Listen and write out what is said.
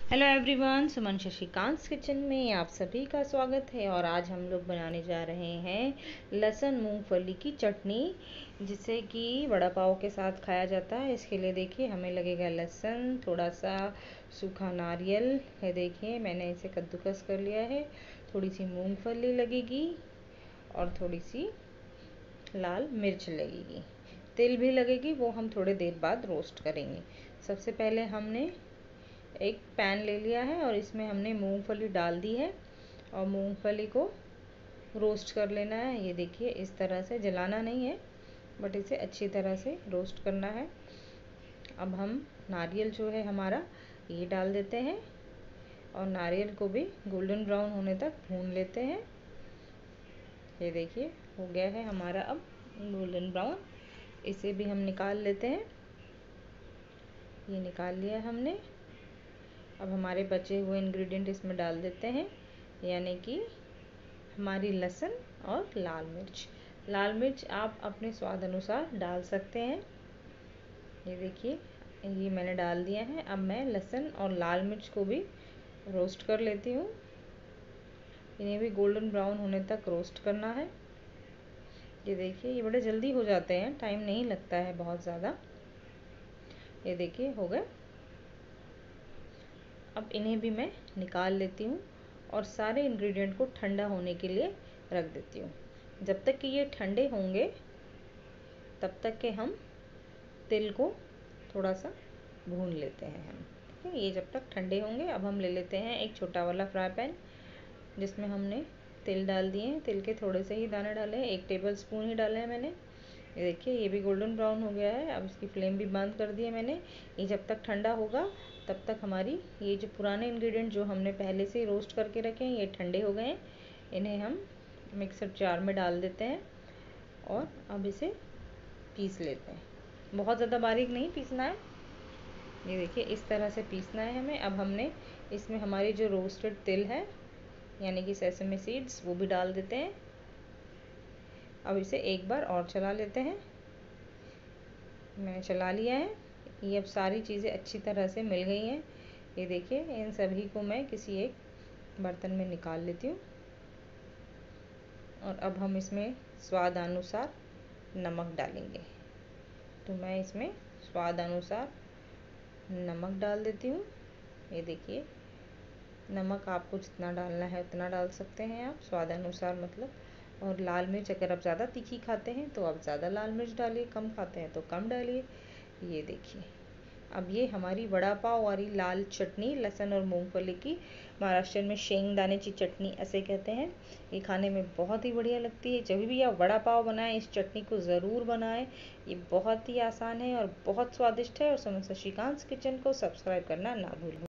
Hello everyone, Suman Shashikant kitchen में आप सभी का स्वागत है। और आज हम लोग बनाने जा रहे हैं लहसुन मूंगफली की चटनी, जिसे कि वड़ा पाव के साथ खाया जाता है। इसके लिए देखिए हमें लगेगा लहसुन, थोड़ा सा सूखा नारियल है, देखिए मैंने इसे कद्दूकस कर लिया है। थोड़ी सी मूंगफली लगेगी और थोड़ी सी लाल मिर्च लगेगी। तेल भी लगेगी, वो हम थोड़े देर बाद रोस्ट करेंगे। सबसे पहले हमने एक पैन ले लिया है और इसमें हमने मूंगफली डाल दी है और मूंगफली को रोस्ट कर लेना है। ये देखिए इस तरह से, जलाना नहीं है बट इसे अच्छी तरह से रोस्ट करना है। अब हम नारियल जो है हमारा ये डाल देते हैं और नारियल को भी गोल्डन ब्राउन होने तक भून लेते हैं। ये देखिए हो गया है हमारा अब गोल्डन ब्राउन। इसे भी हम निकाल लेते हैं। ये निकाल लिया है हमने। अब हमारे बचे हुए इंग्रेडिएंट इसमें डाल देते हैं, यानी कि हमारी लहसुन और लाल मिर्च। लाल मिर्च आप अपने स्वाद अनुसार डाल सकते हैं। ये देखिए ये मैंने डाल दिया है। अब मैं लहसुन और लाल मिर्च को भी रोस्ट कर लेती हूँ। इन्हें भी गोल्डन ब्राउन होने तक रोस्ट करना है। ये देखिए ये बड़े जल्दी हो जाते हैं, टाइम नहीं लगता है बहुत ज़्यादा। ये देखिए हो गए। अब इन्हें भी मैं निकाल लेती हूँ और सारे इंग्रेडिएंट को ठंडा होने के लिए रख देती हूँ। जब तक कि ये ठंडे होंगे तब तक के हम तिल को थोड़ा सा भून लेते हैं हम। ठीक है, ये जब तक ठंडे होंगे। अब हम ले लेते हैं एक छोटा वाला फ्राई पैन, जिसमें हमने तिल डाल दिए हैं। तिल के थोड़े से ही दाने डाले हैं, 1 टेबल स्पून ही डाले हैं मैंने। ये देखिए ये भी गोल्डन ब्राउन हो गया है। अब इसकी फ्लेम भी बंद कर दी है मैंने। ये जब तक ठंडा होगा तब तक हमारी ये जो पुराने इंग्रेडिएंट जो हमने पहले से ही रोस्ट करके रखे हैं ये ठंडे हो गए हैं। इन्हें हम मिक्सर जार में डाल देते हैं और अब इसे पीस लेते हैं। बहुत ज़्यादा बारीक नहीं पीसना है, ये देखिए इस तरह से पीसना है हमें। अब हमने इसमें हमारी जो रोस्टेड तिल है यानी कि सेसमी सीड्स वो भी डाल देते हैं। अब इसे एक बार और चला लेते हैं। मैंने चला लिया है। ये अब सारी चीज़ें अच्छी तरह से मिल गई हैं। ये देखिए इन सभी को मैं किसी एक बर्तन में निकाल लेती हूँ और अब हम इसमें स्वाद अनुसार नमक डालेंगे। तो मैं इसमें स्वाद अनुसार नमक डाल देती हूँ। ये देखिए नमक आपको जितना डालना है उतना डाल सकते हैं आप, स्वाद अनुसार मतलब। और लाल मिर्च अगर आप ज़्यादा तीखी खाते हैं तो आप ज़्यादा लाल मिर्च डालिए, कम खाते हैं तो कम डालिए। ये देखिए अब ये हमारी वड़ा पाव वाली लाल चटनी, लहसुन और मूंगफली की, महाराष्ट्र में शेंगदाने की चटनी ऐसे कहते हैं। ये खाने में बहुत ही बढ़िया लगती है। जब भी आप वड़ा पाव बनाएं इस चटनी को ज़रूर बनाएं। ये बहुत ही आसान है और बहुत स्वादिष्ट है। और सुमन शशिकांत किचन को सब्सक्राइब करना ना भूलें।